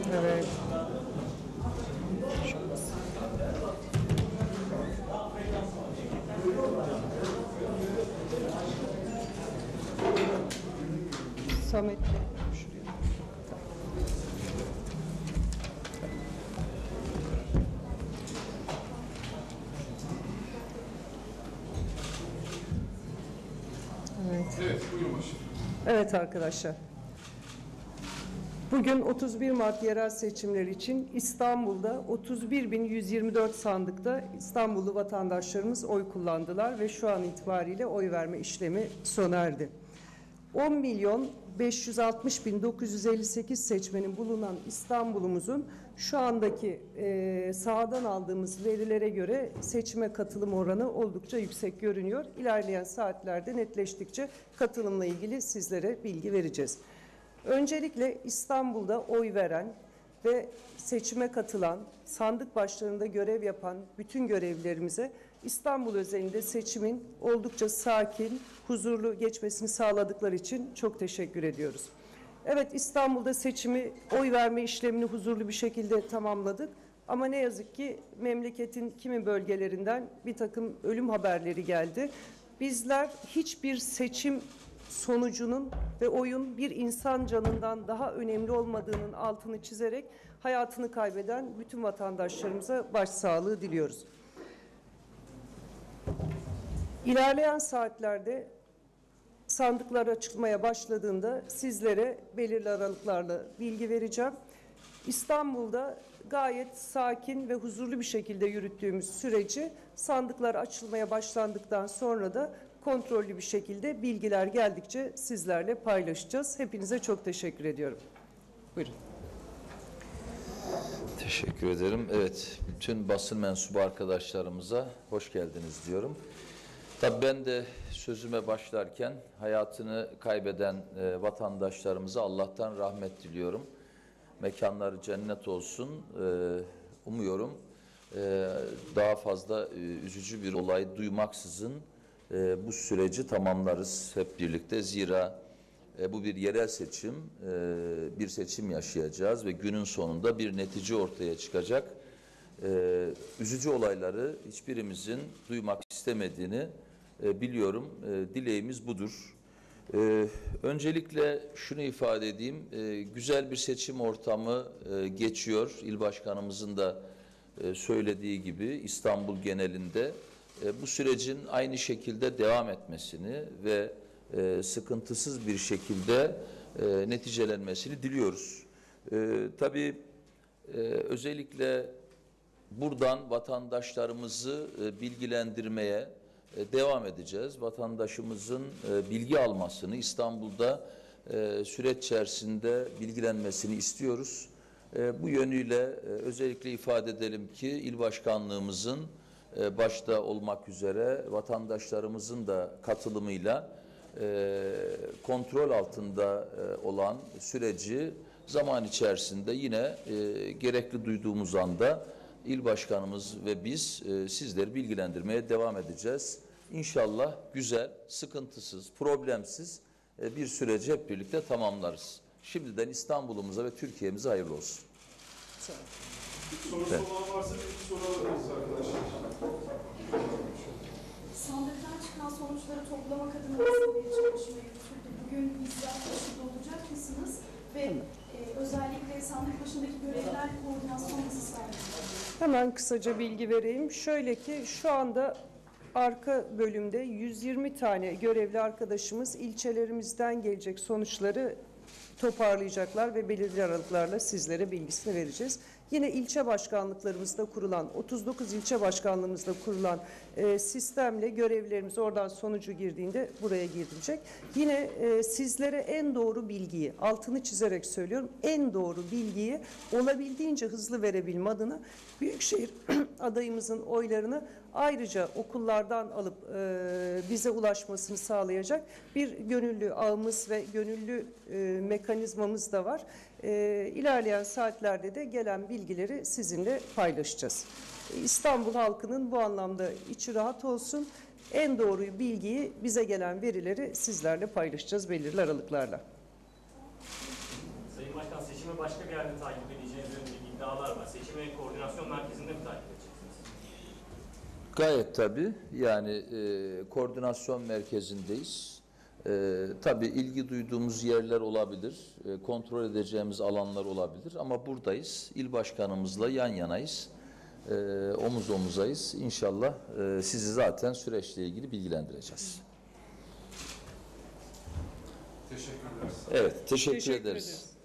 Evet. Samet Bey, şuraya. Evet. Evet, buyurun başlayalım. Evet arkadaşlar. Bugün 31 Mart yerel seçimleri için İstanbul'da 31.124 sandıkta İstanbullu vatandaşlarımız oy kullandılar ve şu an itibariyle oy verme işlemi sona erdi. 10.560.958 seçmenin bulunan İstanbul'umuzun şu andaki sahadan aldığımız verilere göre seçime katılım oranı oldukça yüksek görünüyor. İlerleyen saatlerde netleştikçe katılımla ilgili sizlere bilgi vereceğiz. Öncelikle İstanbul'da oy veren ve seçime katılan, sandık başlarında görev yapan bütün görevlilerimize İstanbul özelinde seçimin oldukça sakin, huzurlu geçmesini sağladıkları için çok teşekkür ediyoruz. Evet, İstanbul'da seçimi, oy verme işlemini huzurlu bir şekilde tamamladık. Ama ne yazık ki memleketin kimi bölgelerinden bir takım ölüm haberleri geldi. Bizler hiçbir seçim sonucunun ve oyun bir insan canından daha önemli olmadığının altını çizerek hayatını kaybeden bütün vatandaşlarımıza başsağlığı diliyoruz. İlerleyen saatlerde sandıklar açılmaya başladığında sizlere belirli aralıklarla bilgi vereceğim. İstanbul'da gayet sakin ve huzurlu bir şekilde yürüttüğümüz süreci sandıklar açılmaya başlandıktan sonra da kontrollü bir şekilde bilgiler geldikçe sizlerle paylaşacağız. Hepinize çok teşekkür ediyorum. Buyurun. Teşekkür ederim. Evet, bütün basın mensubu arkadaşlarımıza hoş geldiniz diyorum. Tabii ben de sözüme başlarken hayatını kaybeden vatandaşlarımıza Allah'tan rahmet diliyorum. Mekanları cennet olsun. Umuyorum daha fazla üzücü bir olay duymaksızın bu süreci tamamlarız hep birlikte. Zira bu bir yerel seçim, bir seçim yaşayacağız ve günün sonunda bir netice ortaya çıkacak. Üzücü olayları hiçbirimizin duymak istemediğini biliyorum. Dileğimiz budur. Öncelikle şunu ifade edeyim, güzel bir seçim ortamı geçiyor. İl Başkanımızın da söylediği gibi İstanbul genelinde bu sürecin aynı şekilde devam etmesini ve sıkıntısız bir şekilde neticelenmesini diliyoruz. Tabii özellikle buradan vatandaşlarımızı bilgilendirmeye devam edeceğiz. Vatandaşımızın bilgi almasını, İstanbul'da süreç içerisinde bilgilenmesini istiyoruz. Bu yönüyle özellikle ifade edelim ki İl Başkanlığımızın başta olmak üzere vatandaşlarımızın da katılımıyla kontrol altında olan süreci zaman içerisinde yine gerekli duyduğumuz anda İl Başkanımız ve biz sizleri bilgilendirmeye devam edeceğiz. İnşallah güzel, sıkıntısız, problemsiz bir süreci hep birlikte tamamlarız. Şimdiden İstanbul'umuza ve Türkiye'mize hayırlı olsun. Sorusu olan varsa bir soru alabiliriz arkadaşlar. Sandıktan çıkan sonuçları toplamak adına nasıl bir çalışma yürütüldü? Bugün bizzat başında olacak mısınız? Ve özellikle sandık başındaki görevler koordinasyon nasıl sağlanacak? Hemen kısaca bilgi vereyim. Şöyle ki şu anda arka bölümde 120 tane görevli arkadaşımız ilçelerimizden gelecek sonuçları toparlayacaklar ve belirli aralıklarla sizlere bilgisini vereceğiz. Yine ilçe başkanlıklarımızda kurulan, 39 ilçe başkanlığımızda kurulan sistemle görevlilerimiz oradan sonucu girdiğinde buraya girilecek. Yine sizlere en doğru bilgiyi, altını çizerek söylüyorum, en doğru bilgiyi olabildiğince hızlı verebilme adına Büyükşehir adayımızın oylarını ayrıca okullardan alıp bize ulaşmasını sağlayacak bir gönüllü ağımız ve gönüllü mekanizmamız da var. İlerleyen saatlerde de gelen bilgileri sizinle paylaşacağız. İstanbul halkının bu anlamda içi rahat olsun. En doğru bilgiyi, bize gelen verileri sizlerle paylaşacağız belirli aralıklarla. Sayın Başkan, seçime seçimi başka bir yerde takip edeceğiniz yönünde iddialar var. Seçimi koordinasyon merkezinde mi takip edeceksiniz? Gayet tabii. Yani koordinasyon merkezindeyiz. Tabii ilgi duyduğumuz yerler olabilir, kontrol edeceğimiz alanlar olabilir ama buradayız. İl başkanımızla yan yanayız, omuz omuzayız. İnşallah sizi zaten süreçle ilgili bilgilendireceğiz. Teşekkürler. Evet, teşekkür Teşekkür ederiz. ederiz.